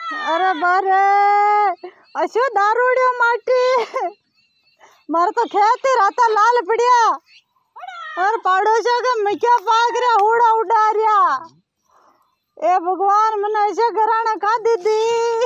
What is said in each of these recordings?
अरे बारे अशो दारूडियो माटी मार तो खेत राता लाल पड़िया और पड़ोसियों के मिक्या पाक रहा हुड़ा उड़ा रिया। ए भगवान मन ऐसे घराना खा दीदी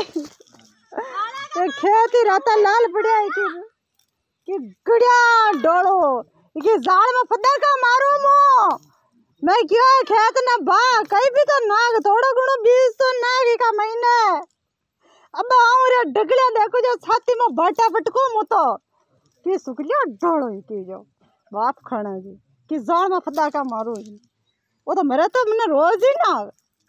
ये खेत राता लाल पड़िया कि गुड़िया डोलो कि जाल में फदा का मारो मो मैं क्यों खेत ना बा कहीं भी तो नाग थोड़ा गुणो बीज तो नाग का महीने अब आऊं रे डगलिया देखो जो छाती में बाटा पटको मु तो कि सुकलिया डोलो की जो बाप खाना जी कि जाल में फदा का मारो वो तो मेरा तो मैंने रोज ही ना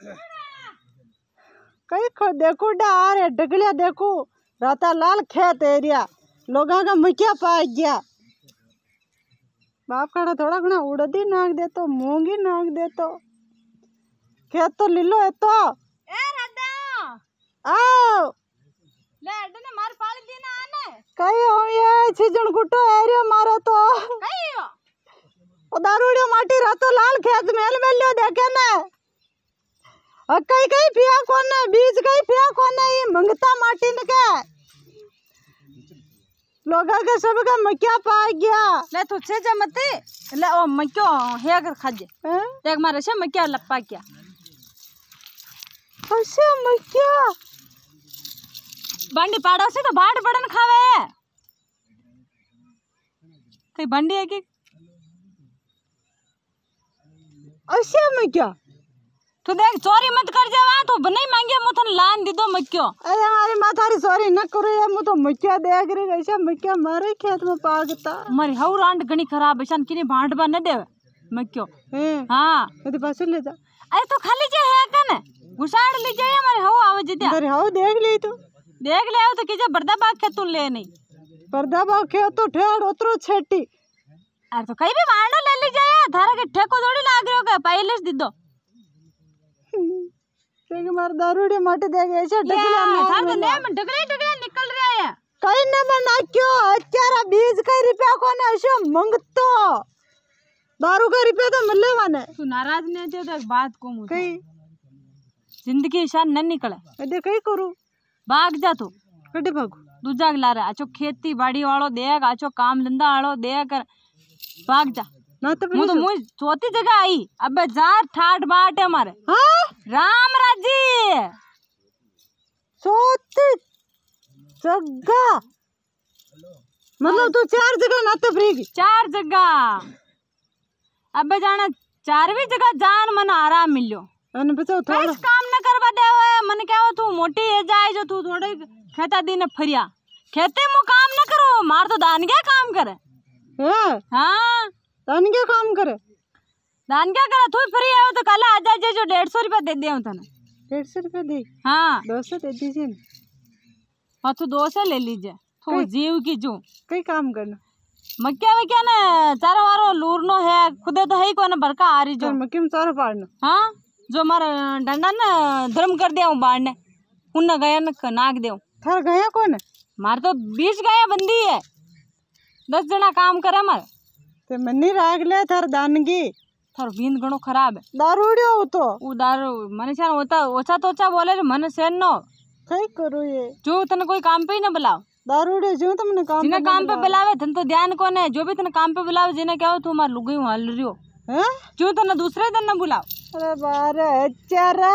कहीं खो देखो डा रे डगलिया देखो राता लाल खेत एरिया लोगा का मकिया पा गया बाप खाना थोड़ा घना उड़दी नाक दे तो मूंगी नाक दे तो खेत तो लीलो है तो ए राधा आओ ले अड्डे मार पाल दी ना आने कई हो ये सीजन गुटो एरिया मारो तो कई हो ओ दारूडियो माटी रातो लाल खेत मेल मेलियो देखे ने कई कई पिया कोने बीज कई पिया कोने ये मंगता माटी ने के लोगा के सब का मक्या पा गया ले तू छे जमते ले ओ मक्यो हे कर खाजे देख मारे से मक्या लप्पा क्या ऐसे मक्या बंडी पाड़ो से तो बाट पड़न खावे कई बंडी है कि ऐसे मक्या तू देख चोरी मत कर जावा तू नहीं मांगे मुथन लान दी दो मक्यो अरे हमारी माथारी सॉरी न करो यार मु तो मक्या देख रही ऐसा मक्या मारे खेत में पागता मारी हौ रांड गणी खराब है किने भांडबा न दे मक्यो हां तो पास ले जा अरे तो खाली जे है कने घुसाड़ ले जाए मारे हौ आवे जे अरे हौ देख ले तो कि जे बरदा बाग के तू ले नहीं पर्दा बाग के तो ठेड़ उतरो छेटी अरे तो कई भी भांडो ले ले जाए थारा के ठेको थोड़ी लाग रहो के पहले से दे दो क्योंकि मार दारूडी माटी देख ऐसे डगला थार तो ने में डगले निकल रहा है कई न बना क्यों अचारा बीज कई रुपया कोने ऐसे मंगतो दारू का रुपया तो मिलले माने तू नाराज नहीं थे तो एक बात को मुझे कई जिंदगी शान न निकले अदे कई करू भाग जा तू कटे भागू दूजा ला रहा आचो खेती बाड़ी वालो देख आचो काम धंधा वालो देख कर भाग जा ना तो मुझे चौथी जगह आई अबे जार ठाट बाट है हमारे हाँ राम राजी चौथी जगह मतलब तू 4 जगह ना तो फ्री 4 जगह अबे जाना 4वीं जगह जान मन आराम मिलियो अन बचाओ थोड़ा काम न करवा दे मन क्या हो तू मोटी है जाए जो तू थोड़े खेता दिन फरिया खेते मु काम न करो मार तो दान क्या काम करे हाँ दान क्या काम करे दान क्या करे तू फ्री है तो कल आ जा जो 150 रुपया दे दे तने 150 रुपया दे हाँ 200 दे दीजिए हाँ तू 200 ले लीजिए तू जीव की जू कई काम करना मक्या वक्या ने चारो वारो लूरनो है खुदे तो है ही कोने बरका आ रही जो मक्के में चारो पाड़ना हाँ जो मारा डंडा न धर्म कर दिया हूँ बाढ़ने उन गया न नाक दे थार गया कौन मार तो 20 गया बंदी है 10 जना काम करे मार ते मन्नी राग ले थार दानगी थार बींद गणो खराब है दारूडियो तो वो दारू मन से होता ओछा तो ओछा बोले मन सेन नो कई करो ये जो तने कोई काम पे ही न बुलाओ दारूडियो जो तुमने काम जिन्हें काम पे बुलावे तन तो ध्यान कौन है जो भी तने काम पे बुलावे जिन्हें क्या हो तू मार लुगाई हल रियो हैं जो तने दूसरे दिन न बुलाओ अरे बारे चारा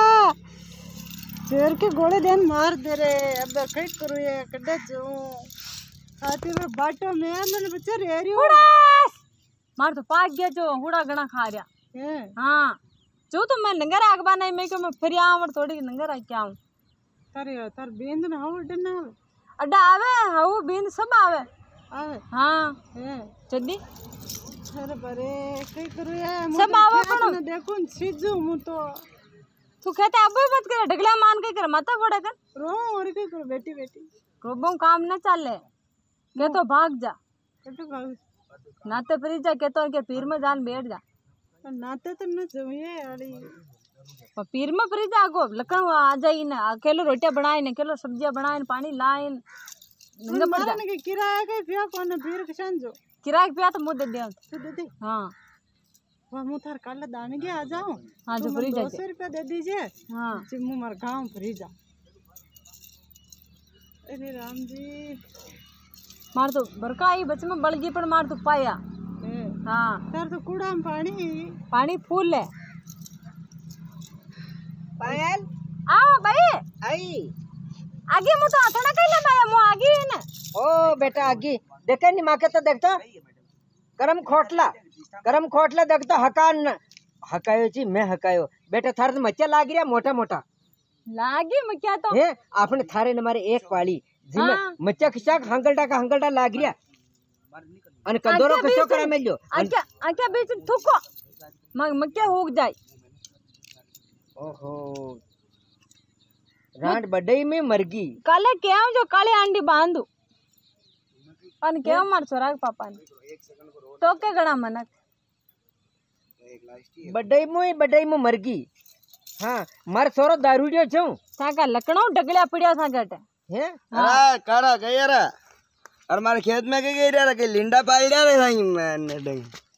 शेर के गोले देन मार दे रे अब कई करो ये कड्डा जो खाते में बाटो में मैंने बच्चे रे रियो मार तो पाक गया जो हुड़ा गणा खा रहा हैं हाँ जो तो मैं नंगर आगबा नहीं मैं क्यों मैं फिर आऊँ थोड़ी नंगर आ क्या हूँ तार बेंद ना हो डन ना अड्डा आवे हाउ बींद सब आवे आवे हाँ हैं चड्डी अरे बारे कई करो ये सब आवे पण देखो सीजू मु तो तू कहते अब मत कर ढगला मान के कर माता पड़ा कर रो और कई करो बेटी बेटी रोबों काम न चले के तो भाग जा कटो भाग नाते फिर जा के तो के पीर में जान बैठ जा नाते तो न जमिए अड़ी पीर में फिर जा गो लकन आ जाई ना अकेले रोटियां बनाए न अकेले सब्जियां बनाए न पानी लाए नंगा पड़ जा के किराया के पिया कौन पीर किसान जो किराए पे तो मुझे दे तो दे दे हाँ वह मु थार कल दाने के आ जाऊं हाँ जो फ्री जा 200 रुपया दे दीजिए हाँ जिम्मू मार गांव फ्री जा अरे राम जी मार तो बरका आई बच में बड़गी पर मार तो पाया। हाँ सर तो कूड़ा में पानी फूल है। पायल आओ भाई आई आगे मु तो थोड़ा कइले भाई मु आगे है ना। ओ बेटा आगे देखे नि माके तो देखता गरम खोटला देखता हकान हकायो जी मैं हकायो बेटा थारे तो मच्चा लाग रिया मोटा मोटा लागी मैं क्या तो है आपने थारे न मारे एक पाली जिमे मच्चा खिसा हंगलटा लाग रिया अन कंदोरो कसो करा मेल्यो आके बीच थुको मक्या होग जाए। ओहो रांड बडई में मरगी काले केव जो काले अंडी बांधू अन केव मार छोरा पापा ने तो के गणा मनक बडई में मरगी। हाँ मार छोरो दारूडियो छू साका लकड़ो डगलिया पड़िया सा गटे हैं अरे कारा गया रे और मारे खेत में के गई रे के लिंडा पाल दिया रे साईं मैंने डंग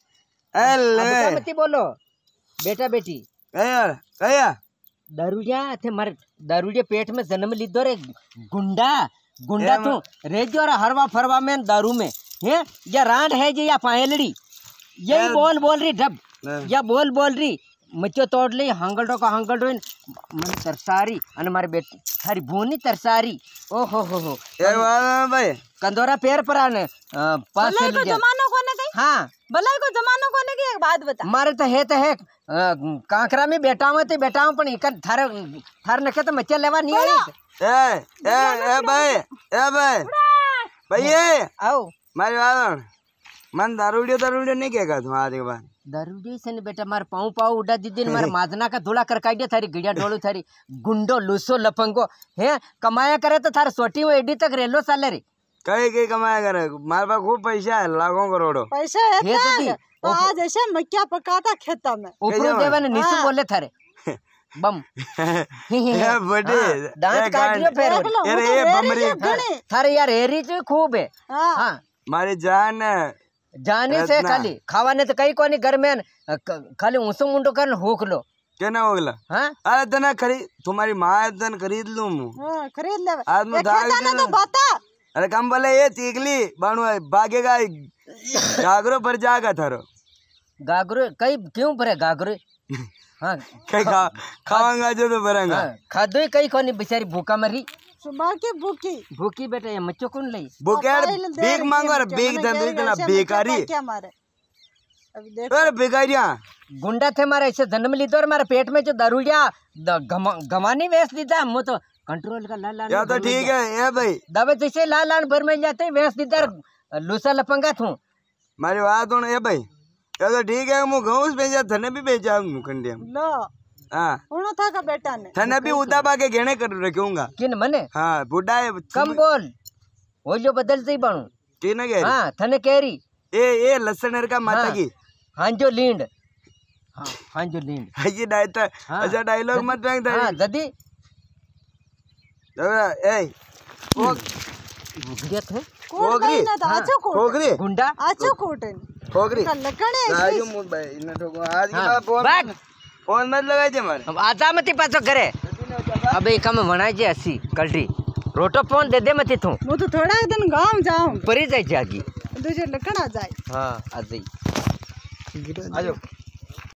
अल्ले मत बोलो बेटा बेटी कया दारूडिया थे मार दारूडिया पेट में जन्म लीधो रे गुंडा तू रे जो हरवा फरवा में दारू में है या रांड है जे या पायलड़ी यही बोल रही ढब या बोल रही मच्चो तोड़ ली हंगल का मन तरसारी अन मारे बेटी थारी भूनी तरसारी ओ हो ये भाई कंदोरा पैर पर आने पास से को जमानो कोने गई। हाँ भलाई को जमानो कोने की एक बात बता मारे तो है कांकरा में बेटा पण इकन थार नखे तो मच्चा लेवा नहीं आई ए भाई भाई आओ मारे वाला मन दारूडियो नहीं कहेगा तुम आज के बाद दारूडी से बेटा मार पाऊ उड़ा दीदी मार माजना का धूला कर काटिया थारी गिड़िया ढोलू थारी गुंडो लूसो लफंगो है कमाया करे तो थार सोटी में एडी तक रेलो साले रे कई कमाया करे मारे पास खूब पैसा है लाखों करोड़ों पैसा है तो आज ऐसे मक्या पकाता खेता में ऊपर देवन निसु बोले थारे बम बड़े दांत काट लियो फेर अरे ये बमरी थारे यार हेरी जो खूब है। हाँ मारी जान जाने से खाली खावाने तो कई कोनी घर में खाली ऊँसो मुंडो कर होक लो क्या ना होगला। हाँ अरे तना खरीद तुम्हारी माँ तन खरीद लूं खरीद ले आज मैं तो बता अरे कम बोले ये तीगली बाणु भागेगा गागरो पर जागा थारो गागरो कई क्यों भरे गागरो हाँ कई खावांगा जो तो भरेगा खादो ही कई कोनी बेचारी भूखा मरी सुबह की भूखी बेटा ये मच्चो कौन लई भूखे भीख मांगो और भीख धंधे इतना बेकारी क्या मारे अभी देखो अरे बेकारियां गुंडा थे मारे ऐसे जन्म ली तो मारे पेट में जो दारूडिया गमानी वेस दीदा हम तो कंट्रोल का लाल या तो ठीक है ये भाई दबे जैसे लाल भर में जाते वेस दीदा लूसा लपंगा थू मारी बात हो ये भाई या तो ठीक है मु घऊस भेजा थने भी भेजा मुखंडिया लो हाँ उनो था का बेटा ने थने भी उदा बाके घेने कर रखूंगा किन मने हाँ बुढ़ा है कम बोल वो जो बदलते ही बनू ठीक ना कह हाँ थने केरी ये लसन का माता की हाँ जो लींड हाँ जो लींड ये डायता अच्छा डायलॉग मत रंग हाँ जदी ए वो गुड़िया थे खोगरी खोगरी गुंडा आचो कोटन खोगरी लकड़े आज मुझ भाई इन ठोको आज की फोन मत लगाई जे मारे अब आजा मती पाछो करे अबे कम वणाई जे हसी कल्टी रोटो फोन दे मती तू मु तो थोड़ा दिन गांव जाऊं परी जाई जागी दूजे लकड़ा जाए हाँ आ जाई आजो